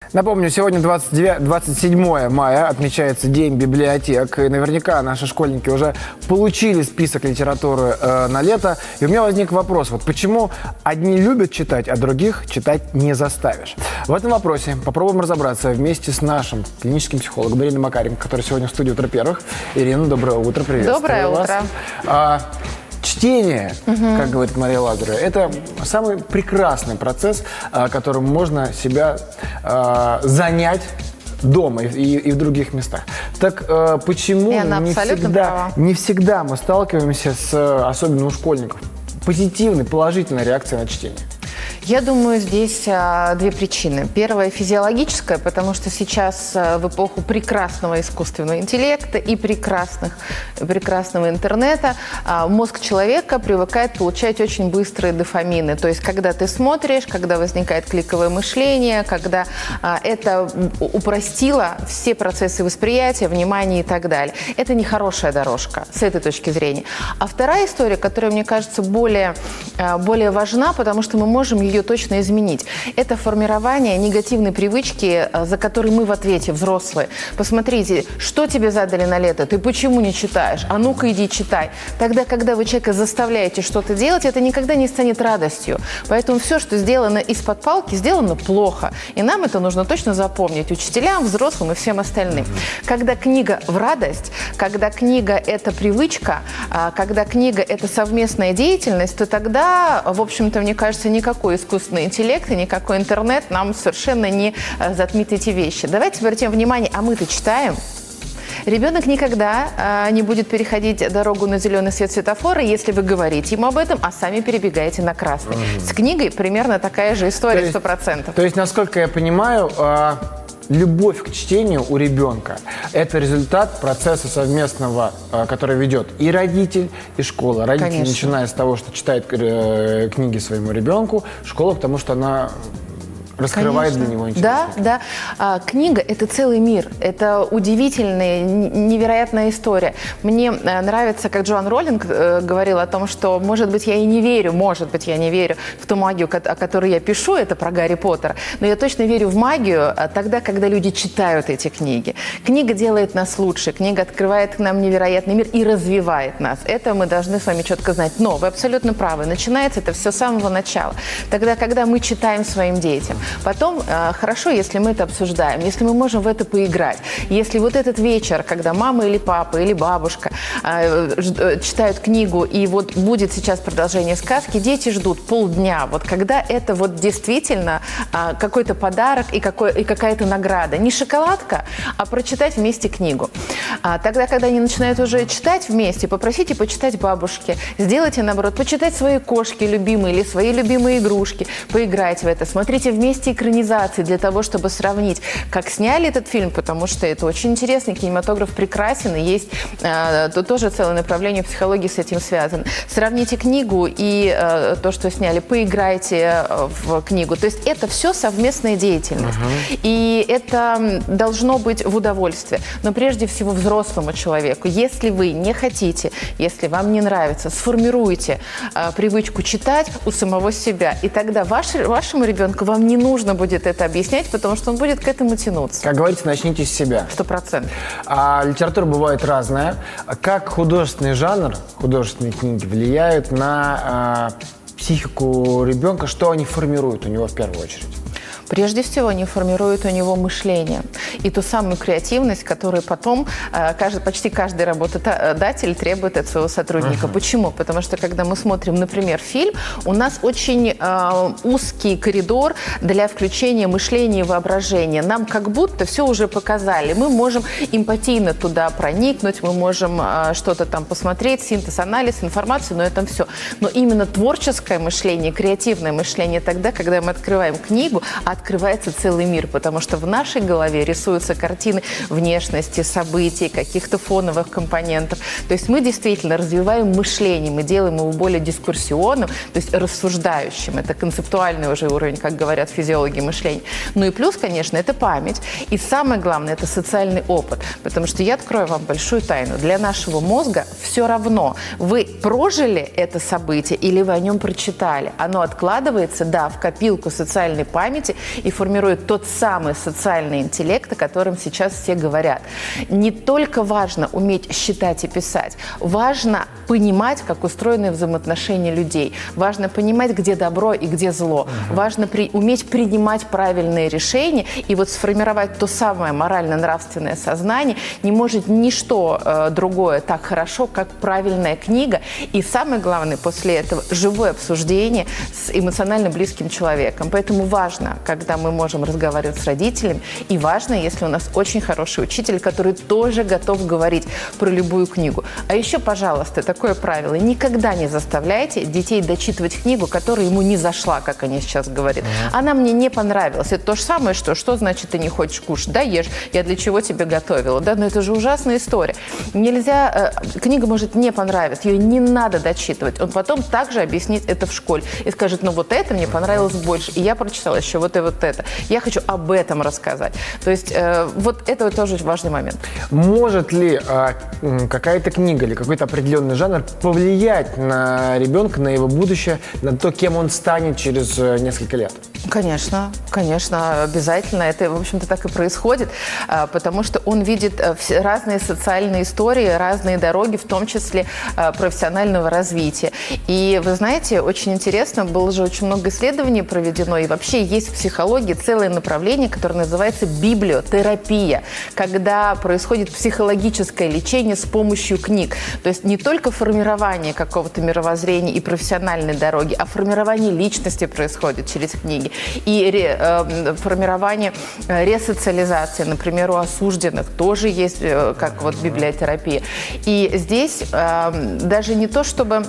Напомню, сегодня 27 мая, отмечается День библиотек. И наверняка наши школьники уже получили список литературы на лето. И у меня возник вопрос, вот почему одни любят читать, а других читать не заставишь? В этом вопросе попробуем разобраться вместе с нашим клиническим психологом Ириной Макаренко, которая сегодня в студии «Утро первых». Ирина, доброе утро, приветствую вас. Доброе утро. Чтение, как говорит Мария Лазарева, это самый прекрасный процесс, которым можно себя занять дома и в других местах. Так почему не всегда мы сталкиваемся с, особенно у школьников, позитивной, положительной реакцией на чтение? Я думаю, здесь две причины. Первая – физиологическая, потому что сейчас в эпоху прекрасного искусственного интеллекта и прекрасного интернета мозг человека привыкает получать очень быстрые дофамины. То есть, когда ты смотришь, когда возникает кликовое мышление, когда это упростило все процессы восприятия, внимания и так далее. Это нехорошая дорожка с этой точки зрения. А вторая история, которая, мне кажется, более важна, потому что мы можем ее точно изменить. Это формирование негативной привычки, за которой мы в ответе, взрослые. Посмотрите, что тебе задали на лето, ты почему не читаешь? А ну-ка иди читай. Тогда, когда вы человека заставляете что-то делать, это никогда не станет радостью. Поэтому все, что сделано из-под палки, сделано плохо. И нам это нужно точно запомнить. Учителям, взрослым и всем остальным. Когда книга в радость, когда книга – это привычка, когда книга – это совместная деятельность, то тогда, в общем-то, мне кажется, никакой искусственный интеллект и никакой интернет нам совершенно не затмит эти вещи. Давайте обратим внимание, а мы-то читаем. Ребенок никогда не будет переходить дорогу на зеленый свет светофора, если вы говорите ему об этом, а сами перебегаете на красный. С книгой примерно такая же история, 100%. То есть, насколько я понимаю, любовь к чтению у ребенка – это результат процесса совместного, который ведет и родитель, и школа. Родитель, Конечно. Начиная с того, что читает книги своему ребенку, школа, потому что она раскрывает для него интерес. Да. Книга – это целый мир. Это удивительная, невероятная история. Мне нравится, как Джоан Роулинг говорила о том, что, может быть, я не верю в ту магию, о которой я пишу, это про Гарри Поттера, но я точно верю в магию тогда, когда люди читают эти книги. Книга делает нас лучше, книга открывает нам невероятный мир и развивает нас. Это мы должны с вами четко знать. Но вы абсолютно правы. Начинается это все с самого начала. Тогда, когда мы читаем своим детям. Потом хорошо, если мы это обсуждаем, если мы можем в это поиграть. Если вот этот вечер, когда мама или папа или бабушка читают книгу, и вот будет сейчас продолжение сказки, дети ждут полдня. Вот когда это вот действительно какой-то подарок и какая-то награда. Не шоколадка, а прочитать вместе книгу. Тогда, когда они начинают уже читать вместе, попросите почитать бабушке. Сделайте, наоборот, почитать свои кошки любимые или свои любимые игрушки. Поиграйте в это. Смотрите вместе экранизации для того, чтобы сравнить, как сняли этот фильм, потому что это очень интересно, кинематограф прекрасен, и есть тут тоже целое направление психологии с этим связано. Сравните книгу и то, что сняли, поиграйте в книгу. То есть это все совместная деятельность. И это должно быть в удовольствие. Но прежде всего взрослому человеку. Если вы не хотите, если вам не нравится, сформируйте привычку читать у самого себя. И тогда вашему ребенку вам не нужно будет это объяснять, потому что он будет к этому тянуться. Как говорится, начните с себя. 100%. Литература бывает разная. Как художественный жанр, художественные книги влияют на психику ребенка? Что они формируют у него в первую очередь? Прежде всего, они формируют у него мышление и ту самую креативность, которую потом почти каждый работодатель требует от своего сотрудника. Почему? Потому что, когда мы смотрим, например, фильм, у нас очень узкий коридор для включения мышления и воображения. Нам как будто все уже показали. Мы можем эмпатийно туда проникнуть, мы можем что-то там посмотреть, синтез, анализ, информацию, но это все. Но именно творческое мышление, креативное мышление тогда, когда мы открываем книгу, открывается целый мир, потому что в нашей голове рисуются картины внешности, событий, каких-то фоновых компонентов. То есть мы действительно развиваем мышление, мы делаем его более дискурсионным, то есть рассуждающим. Это концептуальный уже уровень, как говорят физиологи мышления. Ну и плюс, конечно, это память. И самое главное, это социальный опыт. Потому что я открою вам большую тайну. Для нашего мозга все равно, вы прожили это событие или вы о нем прочитали. Оно откладывается, да, в копилку социальной памяти и формирует тот самый социальный интеллект, о котором сейчас все говорят. Не только важно уметь считать и писать, важно понимать, как устроены взаимоотношения людей, важно понимать, где добро и где зло, важно уметь принимать правильные решения, и вот сформировать то самое морально-нравственное сознание не может ничто другое так хорошо, как правильная книга, и самое главное, после этого живое обсуждение с эмоционально близким человеком. Поэтому важно, когда мы можем разговаривать с родителями, и важно, если у нас очень хороший учитель, который тоже готов говорить про любую книгу. А еще, пожалуйста, такое правило: никогда не заставляйте детей дочитывать книгу, которая ему не зашла, как они сейчас говорят. Она мне не понравилась. Это то же самое, что значит ты не хочешь кушать? Да, ешь. Я для чего тебе готовила? Да, но это же ужасная история. Нельзя, книга может не понравиться, ее не надо дочитывать. Он потом также объяснит это в школе и скажет: ну вот это мне понравилось больше, и я прочитала еще вот и вот это. Я хочу об этом рассказать. То есть вот это тоже очень важный момент. Может ли какая-то книга или какой-то определенный жанр повлиять на ребенка, на его будущее, на то, кем он станет через несколько лет? Конечно, конечно, обязательно. Это, в общем-то, так и происходит, потому что он видит разные социальные истории, разные дороги, в том числе профессионального развития. И вы знаете, очень интересно, было же очень много исследований проведено, и вообще есть в психологии целое направление, которое называется библиотерапия, когда происходит психологическое лечение с помощью книг. То есть не только формирование какого-то мировоззрения и профессиональной дороги, а формирование личности происходит через книги. И формирование ресоциализации, например, у осужденных тоже есть как вот библиотерапия. И здесь даже не то, чтобы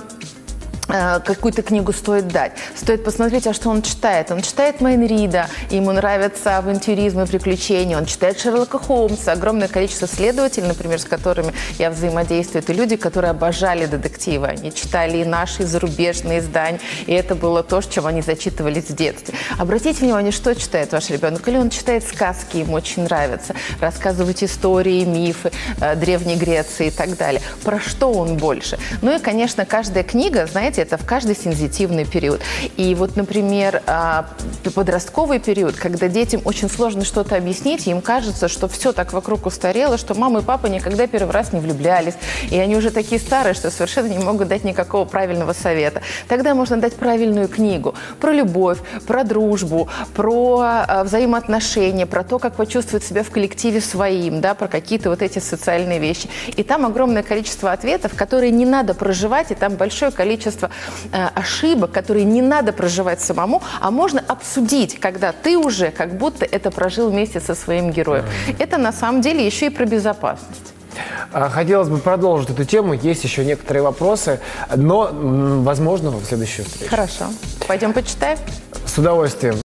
какую-то книгу стоит дать. Стоит посмотреть, а что он читает. Он читает Майн Рида, ему нравятся авантюризм и приключения. Он читает Шерлока Холмса. Огромное количество следователей, например, с которыми я взаимодействую, это люди, которые обожали детективы. Они читали и наши, и зарубежные издания. И это было то, чем они зачитывались в детстве. Обратите внимание, что читает ваш ребенок. Или он читает сказки, ему очень нравится. Рассказывать истории, мифы Древней Греции и так далее. Про что он больше? Ну и, конечно, каждая книга, знаете, это в каждый сензитивный период. И вот, например, подростковый период, когда детям очень сложно что-то объяснить, им кажется, что все так вокруг устарело, что мама и папа никогда первый раз не влюблялись, и они уже такие старые, что совершенно не могут дать никакого правильного совета. Тогда можно дать правильную книгу про любовь, про дружбу, про взаимоотношения, про то, как почувствовать себя в коллективе своим, да, про какие-то вот эти социальные вещи. И там огромное количество ответов, которые не надо проживать, и там большое количество ошибок, которые не надо проживать самому, а можно обсудить, когда ты уже как будто это прожил вместе со своим героем. Это на самом деле еще и про безопасность. Хотелось бы продолжить эту тему. Есть еще некоторые вопросы, но, возможно, в следующую встречу. Хорошо. Пойдем почитаем? С удовольствием.